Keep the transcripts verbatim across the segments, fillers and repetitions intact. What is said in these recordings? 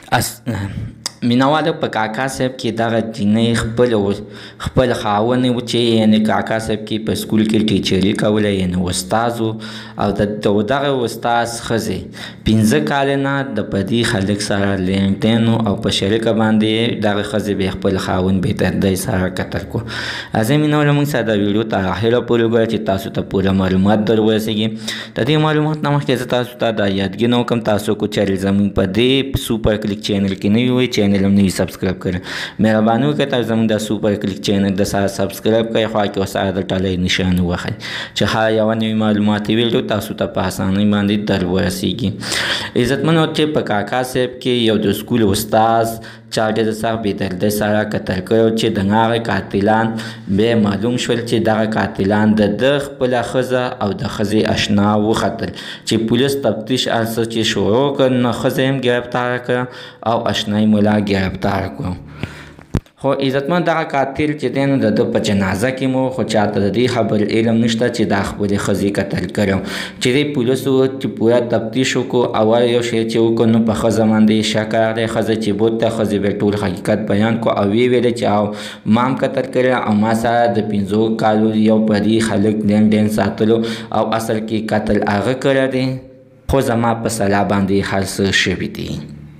اس مینوالو په کاکا صاحب کې دغه جینۍ خپل خپل خاوند و چې یعنې کاکا صاحب کې په سکول کې ټیچري کوله یعنې استاذ و او د دغه استاذ ښځې پنځه کاله نه د په دې هلک سره لینډین او په شریکه باندې دغه ښځې بیا خپل خاوند بېرته دی سره کتل کړو. اځه مینوالو موږ سره د ویډیو تر اخره پورې وګوره چې تاسو ته پوره معلومات در ورسېږي. د دې معلومات نه مخکې زه تاسو ته دا یادګي نه وکړم تاسو کو چینل زموږ په دې سوپر کلیک چینل کې نه وي چینل هم نه وي سبسکرایب کړی مهرباني وکړئ تاسو زموږ د سوپر کلیک چینل د سره سبسکرایب کړئ خوا کې ورسره د ټالۍ نشان ووهئ چې هر یوه نوې معلوماتي ویډیو تاسو ته په اسانۍ باندې در ورسېږي. عزتمنو چې په کاکا صاحب کې یو د سکول استاذ چا ډېر سخت بېدردۍ سره قتل کړی چې د هغه قاتلان بیا معلوم شول چې دغه قاتلان د ده خپله ښځه او د ښځې اشنا وختل چې پولیس تفتیش هر څه چې شروع کړ نو ښځه هم ګرفتاره کړه او اشنایي ملا ګرفتار کړو. خو عزتمند دغه قاتل چې دی نو د ده په جنازه کې مو خو چاته د دې خبر علم نشته چې دا خپلې ښځې قتل کړی چې دی پولیسو چې پوره تفتیش وکړو اول یو شی چې وکړو نو په ښځه باندې شک راغلی ښځه چې بوته ښځې بیا ټول حقیقت بیان کړو او ویې ویلې چې او ما هم قتل کړی او ما سره د پنځو کالو یو پردي هلک لینډین ساتلو او اصل کې قتل هغه کړی دی خو زما په سلا باندې هر څه شوي دي.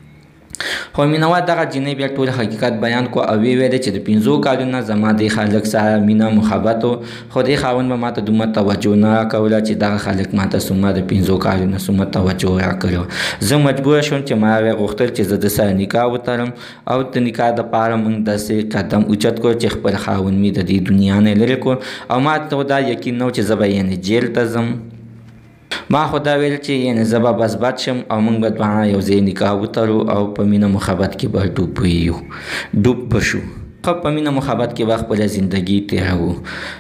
خو مینوال دغه جینۍ بیا ټول حقیقت بیان کو او ویې ویلې چې د پنځو کالو نه زما دې هلک سره مینه محبت و خو دې خاوند به ماته دومره توجه نه راکوله چې دغه هلک ماته څومره د پنځو کالو نه څومره توجه راکړې وه. زه مجبوره شوم چې ما ویې غوښتل چې زه د سره نکاح وتړم او د نکاح دپاره موږ داسې قدم اوچت کړو چې خپل خاوند مې د دې دنیا نه لرې کړو او ما ته دا یقین نه و چې زه به یعنې جیل ته ځم. ما خو دا ویل چې یعنې زه به بس بد شم او موږ به دواړه یو ځای نکاح وتړو او په مینه محبت کې به ډوب ویو ډوب به شو خو په مینه محبت کې به خپله زندګي تېروو.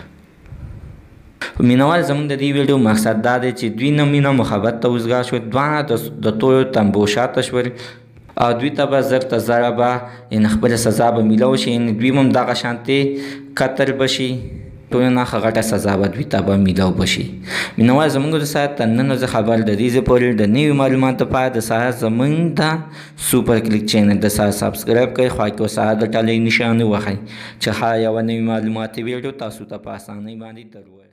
مینوال زموږ د دې ویډیو مقصد دا دی چې دوی نه مینه محبت ته وزګار شول دواړه د تورو تنبو شاته شول او دوی ته به زر ته زره به یعنې خپله سزا به میلاو شي یعنې دوی هم دغه شانتې قتل به شي ټولو نه ښه غټه سزا به دوی ته به میلاو به شي. مینوال زموږ د سره تر نن زه خبر د دې ځای پورې د نوي معلوماتو لپاره د سره زموږ د سوپر کلیک چینل د سره سبسکرایب کړئ خوا کې ورسره د ټالۍ نشان ووهئ چې هر یوه نوي معلوماتي ویډیو تاسو ته په اسانۍ باندې در